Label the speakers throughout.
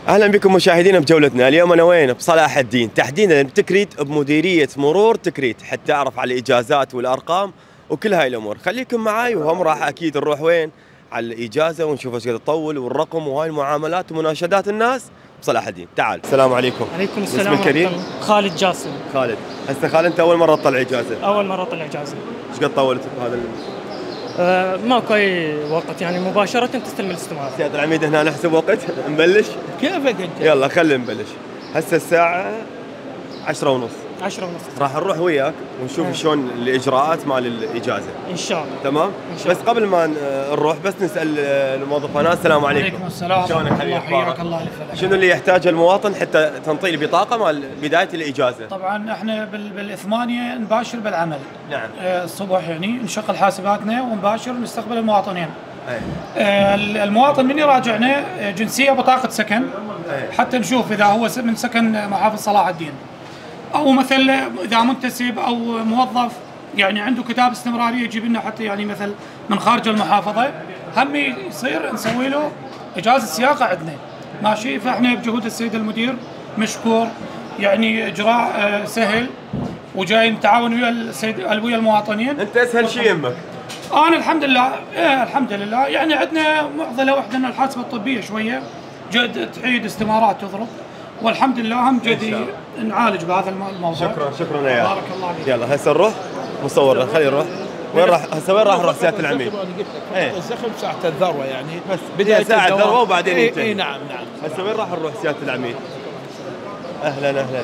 Speaker 1: اهلا بكم مشاهدينا بجولتنا. اليوم انا وين؟ بصلاح الدين، تحديدا بتكريت بمديريه مرور تكريت، حتى اعرف على الاجازات والارقام وكل هاي الامور. خليكم معاي وهم راح اكيد نروح وين؟ على الاجازه ونشوف ايش قد تطول والرقم وهاي المعاملات ومناشدات الناس بصلاح الدين. تعال. السلام عليكم.
Speaker 2: عليكم السلام
Speaker 1: اسمك كريم؟
Speaker 2: خالد جاسم.
Speaker 1: خالد، هسه خالد انت اول مره تطلع اجازه؟
Speaker 2: اول مره اطلع اجازه.
Speaker 1: ايش قد طولت بهذا
Speaker 2: ماكو اي وقت، يعني مباشره تستلم الاستمارة.
Speaker 1: سيادة العميد هنا نحسب وقت نبلش؟
Speaker 3: كيفك انت؟
Speaker 1: يلا خلينا نبلش. هسه الساعه 10:30.
Speaker 2: 10:30
Speaker 1: راح نروح وياك ونشوف شلون الاجراءات مال الاجازه.
Speaker 2: ان شاء الله.
Speaker 1: تمام؟
Speaker 2: إن شاء
Speaker 1: بس قبل ما نروح بس نسال الموظف هنا. السلام عليكم.
Speaker 3: وعليكم السلام.
Speaker 1: شلونك حبيبي؟
Speaker 3: حياك الله الف خير.
Speaker 1: شنو اللي يحتاجه المواطن حتى تنطي البطاقه مال بدايه الاجازه؟
Speaker 3: طبعا احنا بالثمانية نباشر بالعمل.
Speaker 1: نعم.
Speaker 3: الصبح يعني نشغل حاسباتنا ونباشر نستقبل المواطنين.
Speaker 1: أي.
Speaker 3: المواطن من يراجعنا جنسيه بطاقه سكن.
Speaker 1: أي.
Speaker 3: حتى نشوف اذا هو من سكن محافظ صلاح الدين، او مثل اذا منتسب او موظف يعني عنده كتاب استمراريه يجيب لنا حتى يعني مثل من خارج المحافظه، هم يصير نسوي له اجازه سياقه عندنا. ماشي. فاحنا بجهود السيد المدير مشكور، يعني اجراء سهل، وجاي نتعاون ويا السيد ويا المواطنين.
Speaker 1: انت اسهل شيء يمك.
Speaker 3: انا الحمد لله الحمد لله، يعني عندنا معضله وحدنا الحاسبه الطبيه شويه، جد تعيد استمارات تضرب، والحمد لله هم جدي نعالج بهذا الموضوع.
Speaker 1: شكرا يا
Speaker 3: بارك الله فيك.
Speaker 1: يلا هسه نروح مصورنا، خلينا نروح. وين راح هسه؟ وين راح نروح سياده العميد؟
Speaker 4: ايه الزخم ساعة الذروة يعني،
Speaker 1: بس
Speaker 4: بداية
Speaker 1: ساعة الذروة وبعدين ينتهي.
Speaker 4: اي نعم نعم.
Speaker 1: هسه وين راح نروح سياده العميد؟ اهلا اهلا.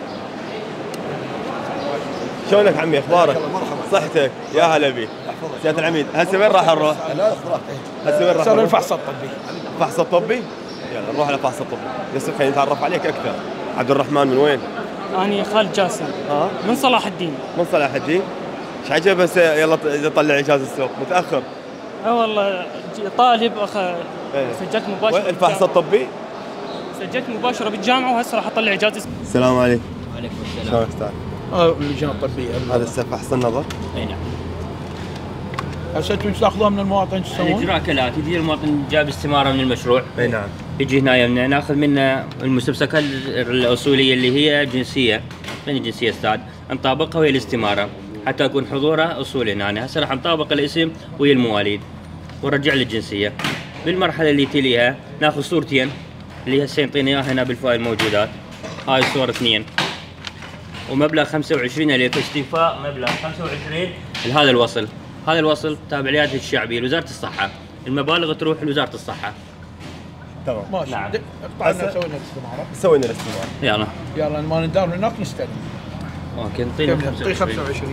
Speaker 1: شلونك عمي؟ اخبارك؟ صحتك؟ يا هلا بيك. سياده العميد هسه وين راح نروح؟ هسه وين راح
Speaker 4: صار
Speaker 1: نروح؟
Speaker 4: الفحص الطبي.
Speaker 1: الفحص الطبي؟ يلا نروح على الفحص الطبي. يصير خلينا نتعرف عليك اكثر. عبد الرحمن من وين؟
Speaker 2: أنا خالد جاسم. من صلاح الدين.
Speaker 1: من صلاح الدين؟ ايش عجب هسه يلا طلع اجازه السوق متاخر؟
Speaker 2: والله طالب سجلت مباشره.
Speaker 1: الفحص الطبي؟
Speaker 2: سجلت مباشره بالجامعه وهسه راح اطلع اجازه.
Speaker 1: السلام عليكم.
Speaker 5: وعليكم السلام.
Speaker 1: شلونك استاذ؟
Speaker 4: اللجنة الطبية.
Speaker 1: هذا هسه فحص النظر؟
Speaker 5: اي نعم.
Speaker 4: هسه انتم تاخذوها من المواطن شو تسوون؟
Speaker 5: الاجراء كالاتي: يجي المواطن جاب استماره من المشروع.
Speaker 1: اي نعم.
Speaker 5: يجي هنا يمنا ناخذ منه المستمسكات الاصوليه اللي هي جنسيه، يعني جنسيه استاذ، نطابقها ويا الاستماره حتى يكون حضوره اصولي هنا. هسه راح نطابق الاسم ويا المواليد ونرجع للجنسيه. بالمرحله اللي تليها ناخذ صورتين اللي هسه يعطينا اياها هنا بالفايل موجودات. هاي الصور اثنين، ومبلغ 25,000 استيفاء مبلغ 25 لهذا الوصل. هذا الوصل تابع للهيئة الشعبية لوزارة الصحة، المبالغ تروح لوزارة الصحة.
Speaker 1: تمام.
Speaker 4: ماشي.
Speaker 5: نعم.
Speaker 4: اقطع لنا سوينا الاستمارة.
Speaker 1: سوينا الاستمارة.
Speaker 5: يلا
Speaker 4: يلا ما ندار هناك نستلم.
Speaker 5: اوكي نعطينا 25.
Speaker 4: 25.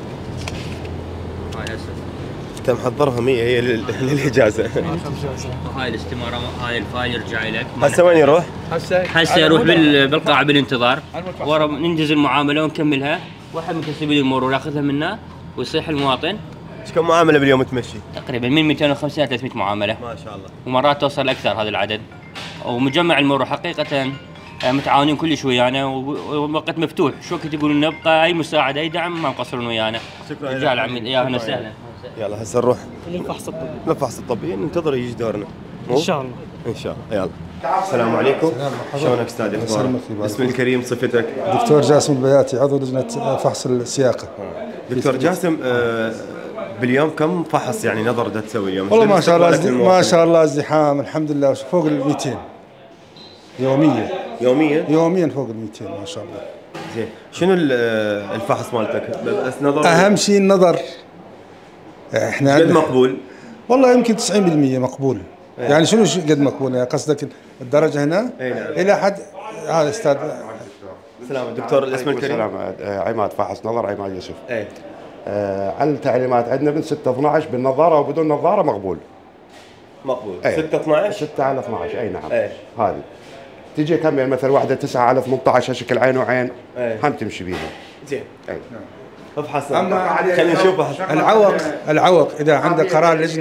Speaker 5: هاي هسه.
Speaker 1: انت محضرها 100 هي للاجازه.
Speaker 4: 25.
Speaker 5: هاي الاستمارة، هاي الفايل يرجع لك.
Speaker 1: هسه وين يروح؟
Speaker 5: هسه يروح بالقاعة بالانتظار، ورا ننجز المعاملة ونكملها. واحد من كسبين المرور ياخذها منا ويصيح المواطن.
Speaker 1: ايش كم معامله باليوم تمشي؟
Speaker 5: تقريبا من 250 ل 300 معاملة.
Speaker 1: ما شاء الله.
Speaker 5: ومرات توصل اكثر هذا العدد. ومجمع المرور حقيقة متعاونين كلش ويانا، ووقت مفتوح، شو وقت يقولون نبقى اي مساعده اي دعم ما مقصرون ويانا.
Speaker 1: شكرا
Speaker 5: رجال عميد. يا اهلا وسهلا.
Speaker 1: يلا هسه نروح
Speaker 2: للفحص الطبي.
Speaker 1: للفحص الطبي، ننتظر يجي دورنا.
Speaker 2: ان شاء الله.
Speaker 1: ان شاء الله. يلا. السلام عليكم. شلونك استاذ؟ اخبارك؟ اسمي الكريم، صفتك؟
Speaker 6: دكتور جاسم البياتي، عضو لجنه فحص السياقه.
Speaker 1: دكتور جاسم، باليوم كم فحص يعني نظر دا تسوي اليوم؟
Speaker 6: والله ما شاء الله ما شاء الله ازدحام الحمد لله، فوق ال 200 يوميا. يوميا فوق ال 200 ما شاء الله.
Speaker 1: زين، شنو الفحص مالتك؟ بس نظر؟
Speaker 6: اهم شيء النظر. احنا
Speaker 1: قد مقبول؟
Speaker 6: والله يمكن 90% مقبول. يعني شنو قد مقبول؟ يعني قصدك الدرجه هنا؟
Speaker 1: اي نعم.
Speaker 6: الى حد هذا استاذ.
Speaker 1: السلام الدكتور، الاسم الكريم؟
Speaker 7: السلام. عماد فحص نظر، عماد يوسف.
Speaker 1: اي.
Speaker 7: على التعليمات عندنا من 6/12 بالنظاره وبدون نظاره مقبول.
Speaker 1: مقبول.
Speaker 7: 6/12؟ 6 على 12 اي نعم. هذه تجي كم يعني مثلا واحده 9 على 18 شكل عين وعين هم تمشي بيها.
Speaker 1: زين.
Speaker 7: اي.
Speaker 1: افحص. خلينا نشوف
Speaker 6: العوق اذا عندك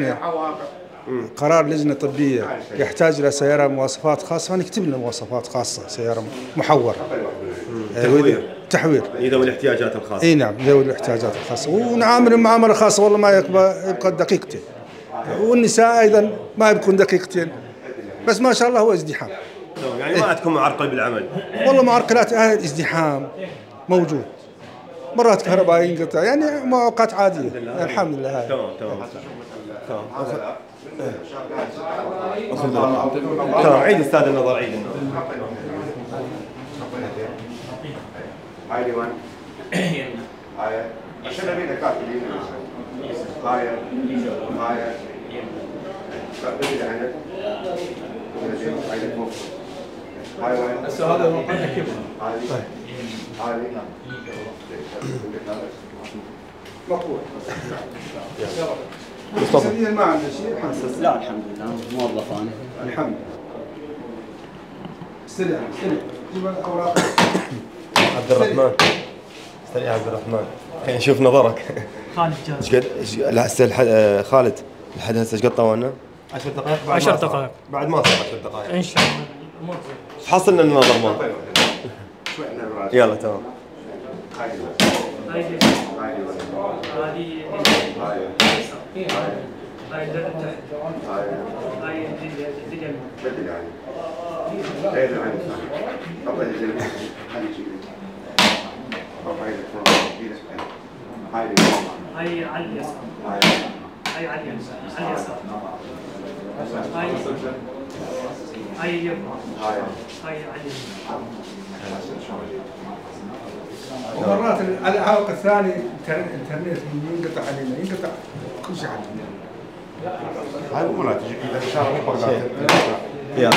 Speaker 6: قرار لجنه طبيه يحتاج الى سياره مواصفات خاصه، فنكتب لنا مواصفات خاصه، سياره محوره. تحوير
Speaker 1: ذوي الاحتياجات الخاصه.
Speaker 6: اي نعم، ذوي الاحتياجات الخاصه، ونعامل معامله خاصه. والله ما يبقى دقيقتين، والنساء ايضا ما يبقون دقيقتين، بس ما شاء الله هو ازدحام.
Speaker 1: يعني ما عندكم معرقل بالعمل؟
Speaker 6: والله معرقلات ازدحام موجود، مرات كهرباء ينقطع، يعني اوقات عاديه الحمد لله.
Speaker 1: تمام تمام. عيد استاذ النظر، عيد النظر.
Speaker 7: هاي اليوم هاي عشان ابي لك هاي هاي وين هسه هذا موقعنا كيف هاي مقبول. مصطفى ما عنده شيء؟
Speaker 8: لا الحمد لله موظف انا.
Speaker 6: الحمد لله. استلم جيب الاوراق.
Speaker 1: عبد الرحمن، استنى عبد الرحمن، خلينا نشوف نظرك.
Speaker 2: خالد جاهز.
Speaker 1: ايش قد لا هسه خالد لحد هسه ايش قد طولنا؟ 10 دقائق.
Speaker 2: 10 دقائق
Speaker 1: بعد ما صار 10 دقائق
Speaker 2: ان شاء الله.
Speaker 1: حصلنا النظر ما. يلا تمام.
Speaker 2: هاي على اليسار. هاي على اليسار. على اليسار. هاي يرفع. هاي على اليسار.
Speaker 6: ومرات العائق الثاني الانترنت ينقطع علينا، ينقطع كل شيء علينا.
Speaker 7: هاي مو تجيك اذا ان شاء الله
Speaker 1: يلا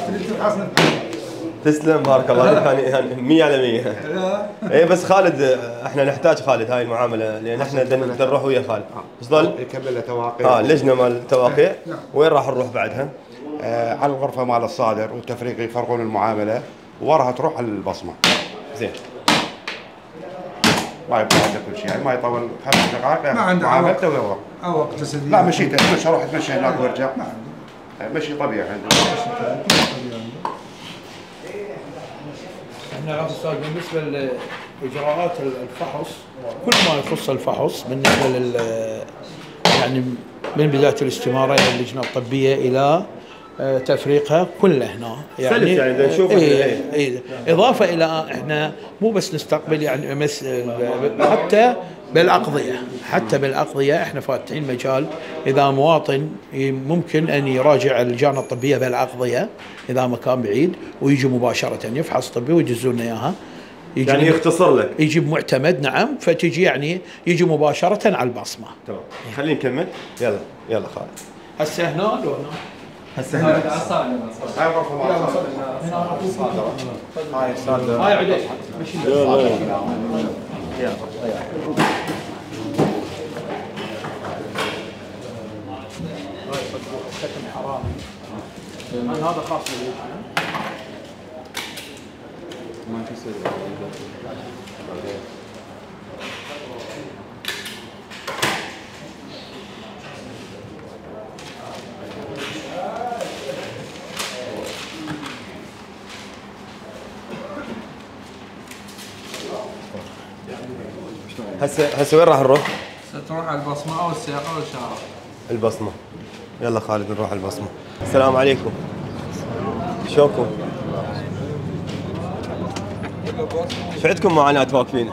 Speaker 1: تسلم، بارك الله فيك. يعني 100 على 100. اي بس خالد احنا نحتاج خالد هاي المعامله، لان احنا بدنا نروح ويا خالد. ايش ضل؟
Speaker 7: يكمل له تواقيع.
Speaker 1: لجنه مال التواقيع. وين راح نروح بعدها؟
Speaker 7: على الغرفه مال الصادر والتفريق يفرغون المعامله، وراها تروح على البصمه.
Speaker 1: زين.
Speaker 7: ما يبقى عنده كل شيء، يعني ما يطول 5 دقائق.
Speaker 6: ما عنده
Speaker 7: معاملته ويروح.
Speaker 6: وقت جسدي.
Speaker 7: لا مشيته، تمشي اروح اتمشى هناك وارجع. مشي طبيعي عنده.
Speaker 4: احنا استاذ بالنسبه لاجراءات الفحص، كل ما يخص الفحص بالنسبه يعني من بدايه الاستماره الى اللجنه الطبيه الى تفريقها كله هنا،
Speaker 1: يعني نشوف.
Speaker 4: اضافه الى احنا مو بس نستقبل يعني حتى بالاقضيه احنا فاتحين مجال اذا مواطن ممكن ان يراجع اللجان الطبيه بالاقضيه اذا مكان بعيد ويجي مباشره يفحص طبي ويجزوا لنا اياها.
Speaker 1: يعني يختصر لك،
Speaker 4: يجيب معتمد. نعم، فتجي يعني يجي مباشره على البصمه.
Speaker 1: تمام. خلينا نكمل. يلا خالد.
Speaker 4: هسه هنا لو هنا؟
Speaker 1: هسه هنا.
Speaker 7: هاي غرفه
Speaker 4: هاي الصادره. هاي عدل. هذا خاص باللجنه. ما تسوي.
Speaker 1: هسه وين راح نروح؟
Speaker 9: ستروح على البصمه او السياقه او الشارع.
Speaker 1: البصمه. يلا خالد نروح على البصمه. السلام عليكم. شوكم؟ ايش عندكم معاناه واقفين؟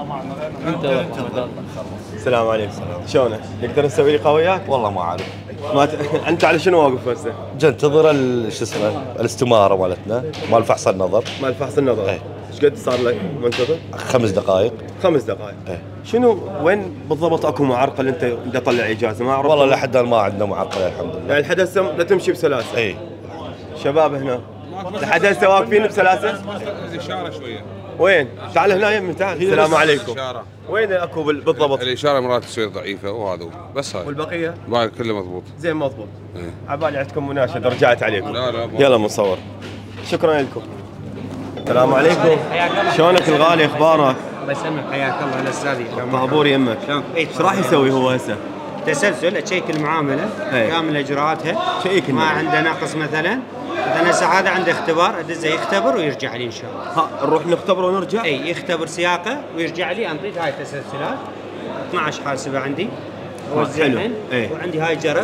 Speaker 1: السلام عليكم. شلونك؟ نقدر نسوي لقاء وياك؟
Speaker 10: والله ما اعرف.
Speaker 1: انت على شنو واقف هسه؟
Speaker 10: انتظر شو اسمه الاستماره مالتنا مال فحص النظر.
Speaker 1: مال فحص النظر. ايش قد صار لك منتظر؟
Speaker 10: 5 دقائق.
Speaker 1: 5 دقائق. شنو وين بالضبط اكو معرقل انت بدي اطلع اجازه؟ ما اعرف.
Speaker 10: والله لحد الان ما عندنا معرقل الحمد لله.
Speaker 1: يعني لحد هسه لا تمشي بسلاسه.
Speaker 10: اي
Speaker 1: شباب هنا لحد هسه واقفين بسلاسه؟
Speaker 11: الاشاره شويه.
Speaker 1: وين؟ تعال هنا يمي تعال. السلام عليكم.
Speaker 11: الاشاره
Speaker 1: وين اكو بالضبط؟
Speaker 11: الاشاره مرات تصير ضعيفه وهذا بس هاي.
Speaker 1: والبقيه؟
Speaker 11: باقي كله مضبوط.
Speaker 1: زين مضبوط. عبالي عندكم مناشده رجعت عليكم.
Speaker 11: لا
Speaker 1: يلا مصور. شكرا لكم. السلام عليكم. شلونك الغالي اخبارك؟
Speaker 12: الله يسلمك. حياك الله الاستاذ.
Speaker 1: طابور يمك. ايش راح يسوي هو هسه؟
Speaker 12: تسلسل تشيك المعامله كامل اجراءاتها.
Speaker 1: شيك
Speaker 12: ما عنده ناقص مثلا هسه هذا عنده اختبار ادزه يختبر ويرجع لي ان شاء الله.
Speaker 1: نروح نختبر ونرجع؟
Speaker 12: اي يختبر سياقه ويرجع لي انطيت هاي التسلسلات 12 حاسبه عندي.
Speaker 1: حلو.
Speaker 12: وعندي هاي جرس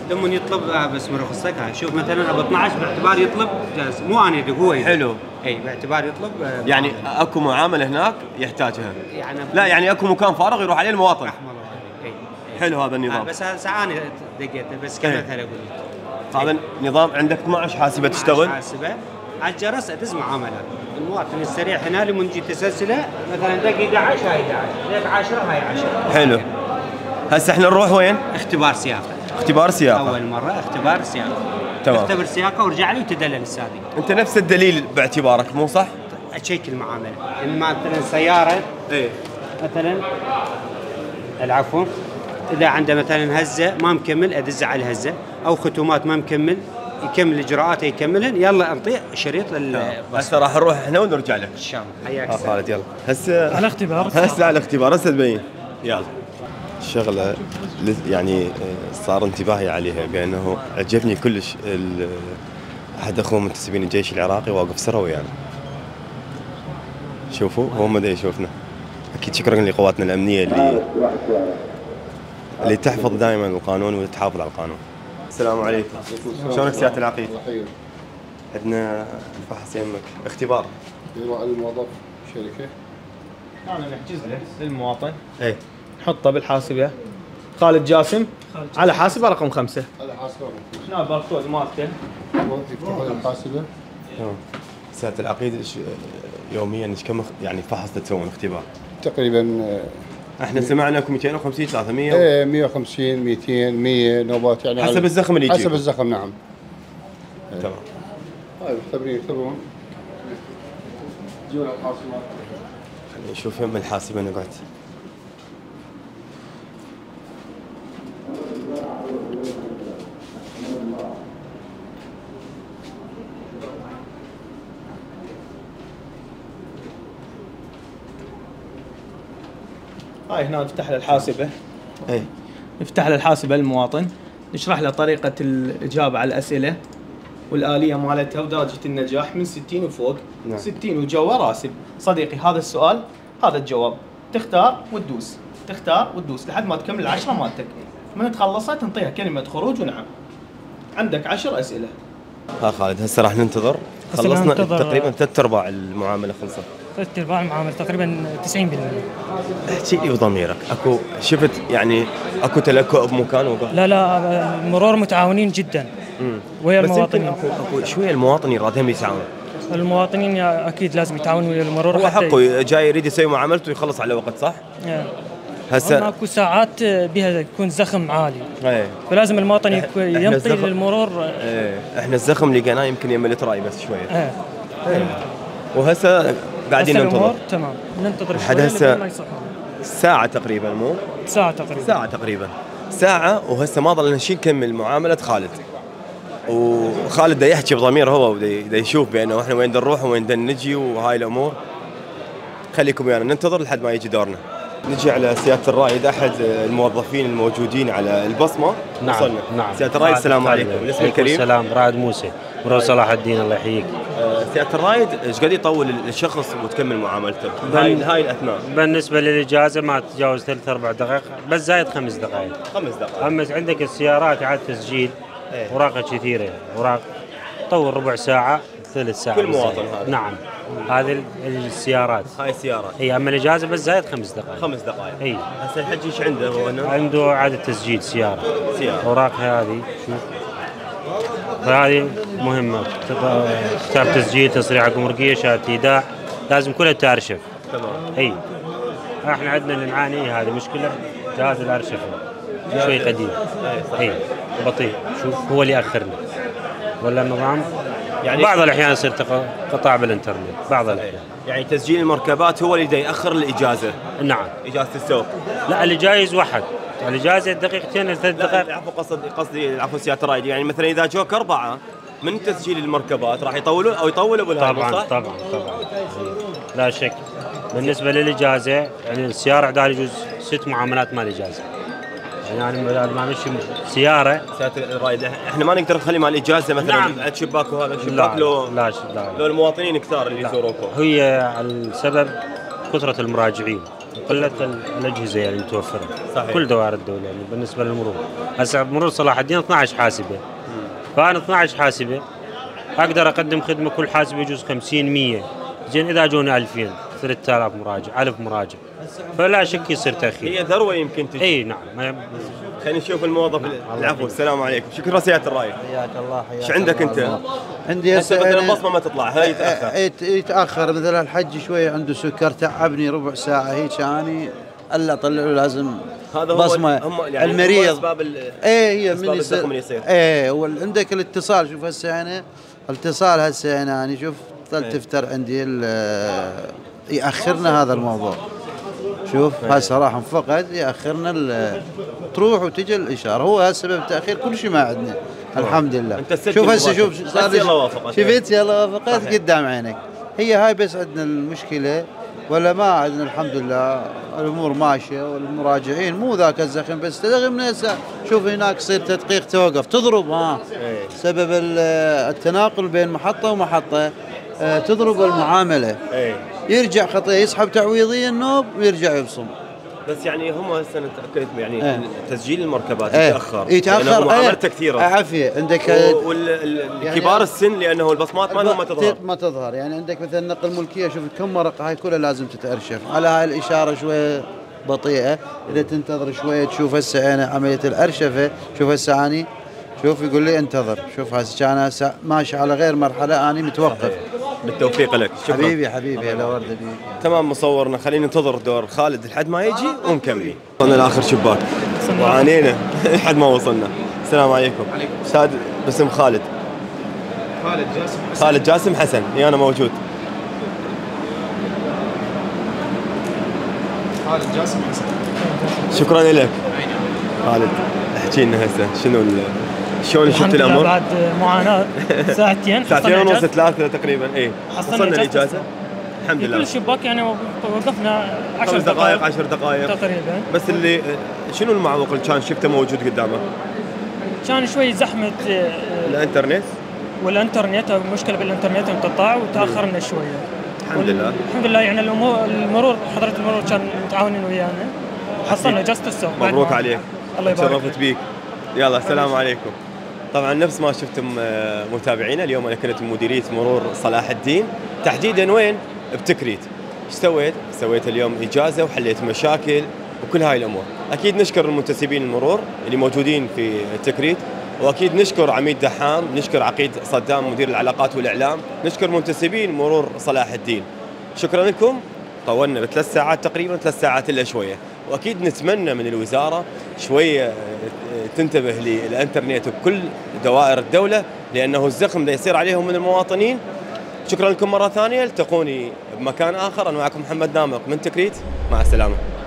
Speaker 12: لما يطلب بس مرخصتك هاي شوف مثلا ابو 12 باعتبار يطلب جالس مو انا اللي هو
Speaker 1: حلو.
Speaker 12: اي باعتبار يطلب
Speaker 1: يعني اكو معامله هناك يحتاجها
Speaker 12: يعني
Speaker 1: لا يعني اكو مكان فارغ يروح عليه المواطن. حلو هذا النظام.
Speaker 12: بس هذا ساعاني دقيت بس كمثل اقول لك
Speaker 1: هذا النظام. عندك 12 حاسبه تشتغل؟
Speaker 12: حاسبه على الجرس ادز معاملات المواطن السريع هنا لما نجي تسلسله مثلا دقيقه 11 هاي 11 دقيقه 10 هاي 10.
Speaker 1: حلو. هسه احنا نروح وين؟
Speaker 12: اختبار سياقه.
Speaker 1: اختبار سياقه
Speaker 12: اول مره اختبار سياقه.
Speaker 1: تمام.
Speaker 12: اختبر سياقه ورجع لي وتدلل السابق.
Speaker 1: انت نفس الدليل باعتبارك مو صح؟
Speaker 12: اشيك المعامله اما مثلا سياره مثلا العفو اذا عنده مثلا هزه ما مكمل ادز على الهزه او ختومات ما مكمل يكمل اجراءاته يكملهن يلا انطيه شريط
Speaker 1: هسه راح نروح احنا ونرجع لك
Speaker 12: ان شاء الله. حياك
Speaker 1: خالد يلا هسه
Speaker 2: على اختبار
Speaker 1: هسه على الاختبار هسه تبين يلا. شغله يعني صار انتباهي عليها بانه عجبني كلش احد اخوه منتسبين الجيش العراقي واقف سره ويانا. شوفوا هو ما يشوفنا. اكيد شكرا لقواتنا الامنيه اللي تحفظ دائما القانون وتحافظ على القانون. السلام عليكم. شلونك سياده العقيد؟ عندنا الفحص يمك اختبار.
Speaker 13: الموظف شركه.
Speaker 14: انا نحجز له للمواطن.
Speaker 1: اي.
Speaker 14: نحطه بالحاسبه. خالد جاسم على حاسبه رقم 5.
Speaker 13: على حاسبه رقم 5.
Speaker 14: هنا الباركود مالته.
Speaker 13: يفتح الحاسبه.
Speaker 1: سياده العقيد يوميا كم يعني فحص تسوون اختبار؟
Speaker 13: تقريبا
Speaker 1: احنا سمعنا لكم 250 300
Speaker 13: ايه 150 200 100 نوبات يعني
Speaker 1: حسب الزخم اللي يجي.
Speaker 13: حسب الزخم نعم.
Speaker 1: تمام.
Speaker 13: هاي المختبرين يكتبون. يجون الحاسبات.
Speaker 1: خلينا نشوف يم الحاسبه نقعد.
Speaker 14: هاي هنا نفتح له الحاسبه.
Speaker 1: اي.
Speaker 14: نفتح له الحاسبه للمواطن، نشرح له طريقه الاجابه على الاسئله والاليه مالتها ودرجه النجاح من 60 وفوق.
Speaker 1: نعم.
Speaker 14: 60 وجوا راسب. صديقي هذا السؤال هذا الجواب، تختار وتدوس، تختار وتدوس لحد ما تكمل 10 مالتك. من تخلصها تنطيها كلمه خروج ونعم. عندك 10 اسئله.
Speaker 1: ها خالد هسه راح ننتظر. خلصنا تقريبا 3/4 المعامله خلصت.
Speaker 2: 3/4 المعامله تقريبا 90%.
Speaker 1: احكي لي بضميرك اكو شفت يعني اكو تلكؤ بمكان وقع؟
Speaker 2: لا المرور متعاونين جدا ويا المواطنين.
Speaker 1: اكو شويه المواطن يرادهم يتعاون.
Speaker 2: المواطنين اكيد لازم يتعاونوا ويا المرور.
Speaker 1: هو حقه جاي يريد يسوي معاملته ويخلص على وقت صح؟
Speaker 2: هسه اكو ساعات بها يكون زخم عالي. فلازم المواطن يمطي للمرور.
Speaker 1: احنا الزخم لقيناه يمكن يم التراي بس شويه. وهسه قاعدين ننتظر.
Speaker 2: تمام ننتظر
Speaker 1: لحد هسه ساعة تقريبا مو؟
Speaker 2: ساعة تقريبا.
Speaker 1: ساعة وهسه ما ضلنا شيء نكمل معاملة خالد. وخالد دا يحكي بضمير هو ودا يشوف بانه احنا وين نروح وين نجي وهاي الامور. خليكم ويانا ننتظر لحد ما يجي دورنا. نجي على سيادة الرائد احد الموظفين الموجودين على البصمة.
Speaker 15: نعم
Speaker 1: وصلنا.
Speaker 15: نعم.
Speaker 1: سيادة الرائد السلام عليكم. الاسم الكريم.
Speaker 15: السلام رائد موسى مرور صلاح الدين الله يحييك.
Speaker 1: سيادة الرائد ايش قد يطول الشخص وتكمل معاملته هاي الاثناء؟
Speaker 15: بالنسبة للإجازة ما تتجاوز 3-4 دقائق بس زايد 5 دقائق.
Speaker 1: 5 دقائق.
Speaker 15: أما عندك السيارات على تسجيل أوراقها كثيرة أوراق طول ربع ساعة 3 ساعات.
Speaker 1: كل مواطن هذا.
Speaker 15: نعم هذه السيارات.
Speaker 1: هاي السيارات.
Speaker 15: اي اما الاجازه بس زايد 5 دقائق.
Speaker 1: 5 دقائق.
Speaker 15: اي.
Speaker 1: هسه الحج ايش عنده هو هنا؟
Speaker 15: عنده اعاده تسجيل سياره. اوراقها هذه شوف. فهذه مهمه كتاب تسجيل تصريح جمركيه شهاده ايداع لازم كلها تارشف.
Speaker 1: تمام.
Speaker 15: اي. احنا عندنا اللي نعاني هذه مشكله جهاز الارشفه شوي قديم. اي بطيء شوف هو اللي ياخرنا ولا النظام يعني بعض الاحيان يصير قطاع بالانترنت بعض الاحيان.
Speaker 1: يعني تسجيل المركبات هو اللي ياخر الاجازه.
Speaker 15: نعم.
Speaker 1: اجازه السوق.
Speaker 15: لا اللي جايز واحد الإجازة دقيقتين ل3 دقائق.
Speaker 1: عفوا قصدي عفوا سيادة الرائد يعني مثلا إذا جوك 4 من تسجيل المركبات راح يطولون أو يطولوا بالهاي صح؟
Speaker 15: طبعا لا شك. بالنسبة للإجازة يعني السيارة عندها يجوز 6 معاملات مال إجازة. يعني ما مشي سيارة.
Speaker 1: سيادة الرائد احنا ما نقدر نخلي مال الإجازة مثلا
Speaker 15: نعم.
Speaker 1: شباك وهذا شباك لو المواطنين كثار اللي يزوروكم.
Speaker 15: هي السبب كثرة المراجعين قله الاجهزه يعني المتوفره.
Speaker 1: صحيح.
Speaker 15: كل دوائر الدوله يعني بالنسبه للمرور. هسه مرور صلاح الدين 12 حاسبه. فانا 12 حاسبه اقدر اقدم خدمه كل حاسبه يجوز 50 100. زين اذا جوني 2000 3000 مراجع 1000 مراجع فلا شك يصير تاخير.
Speaker 1: هي ذروه يمكن تجي.
Speaker 15: اي نعم.
Speaker 1: خلينا نشوف الموظف. العفو، السلام عليكم، شكرا سياده الرئيس.
Speaker 16: حياك الله. حياك
Speaker 1: ايش عندك انت؟
Speaker 16: عندي
Speaker 1: هسه مثلا البصمه ما تطلع، هاي يتاخر.
Speaker 16: يتاخر مثلا الحج شوي عنده سكر تعبني ربع ساعه هيك اني الا اطلع له لازم
Speaker 1: هذا
Speaker 16: بصمه
Speaker 1: هم يعني
Speaker 16: المريض.
Speaker 1: اسباب
Speaker 16: هي
Speaker 1: من يصير.
Speaker 16: عندك الاتصال. شوف هسه يعني الاتصال هسه يعني شوف تفتر عندي ياخرنا هذا الموضوع. شوف هسه راح انفقد ياخرنا تروح وتجي الاشاره. هو السبب تاخير كل شيء ما عندنا. الحمد لله. شوف هسه شوف شفت يلا وافقت قدام عينك. هي هاي بس عندنا المشكله ولا ما عندنا الحمد لله الامور ماشيه والمراجعين مو ذاك الزخم بس تلغي من هسه. شوف هناك يصير تدقيق توقف تضرب سبب التناقل بين محطه ومحطه تضرب المعامله. يرجع خطيه يسحب تعويضيه النوب ويرجع يبصم.
Speaker 1: بس يعني هم هسه نتاكد يعني تسجيل المركبات
Speaker 16: يتاخر
Speaker 1: معاملته كثيره
Speaker 16: عافيه عندك
Speaker 1: والكبار يعني السن لانه البصمات ما
Speaker 16: تظهر يعني عندك مثلا نقل ملكيه. شوف كم ورقه هاي كلها لازم تتارشف على هاي الاشاره شويه بطيئه. اذا تنتظر شويه تشوف هسه انا عمليه الارشفه. شوف هسه اني شوف يقول لي انتظر. شوف هسه كان ماشي على غير مرحله اني متوقف.
Speaker 1: بالتوفيق لك. شكرا
Speaker 16: حبيبي يا ورده بيك.
Speaker 1: تمام مصورنا، خلينا ننتظر دور خالد لحد ما يجي ونكمل. وصلنا لاخر شباك وعانينا لحد ما وصلنا. السلام عليكم. استاذ باسم خالد جاسم حسن. انا موجود.
Speaker 17: خالد جاسم حسن.
Speaker 1: شكرا لك خالد. احكي لنا هسه شلون شفت الامر؟
Speaker 2: بعد معاناه ساعتين
Speaker 1: ونص 3 تقريبا. حصلنا الاجازه الحمد لله.
Speaker 2: كل شباك يعني وقفنا 10
Speaker 1: دقائق 10 دقائق
Speaker 2: تقريبا.
Speaker 1: بس اللي شنو المعوق اللي كان شفته موجود قدامك؟
Speaker 2: كان شوي زحمه والانترنت مشكله بالانترنت انقطاع وتاخرنا شويه. الحمد لله يعني المرور حضرة المرور كان متعاونين ويانا. حصلنا اجازه السوق.
Speaker 1: مبروك عليك.
Speaker 2: الله يبارك.
Speaker 1: تشرفت بيك. يلا السلام عليكم. طبعا نفس ما شفتم متابعينا، اليوم انا كنت بمديريه مرور صلاح الدين تحديدا وين؟ بتكريت. ايش سويت؟ سويت اليوم اجازه وحليت مشاكل وكل هاي الامور. اكيد نشكر المنتسبين المرور اللي موجودين في تكريت، واكيد نشكر عميد دحام، نشكر عقيد صدام مدير العلاقات والاعلام، نشكر منتسبين مرور صلاح الدين. شكرا لكم. طولنا ب3 ساعات تقريبا، 3 ساعات الا شويه، واكيد نتمنى من الوزاره شويه تنتبه للانترنت بكل دوائر الدوله لانه الزخم ده يصير عليهم من المواطنين. شكرا لكم مره ثانيه. التقوني بمكان اخر. انا معكم محمد نامق من تكريت. مع السلامه.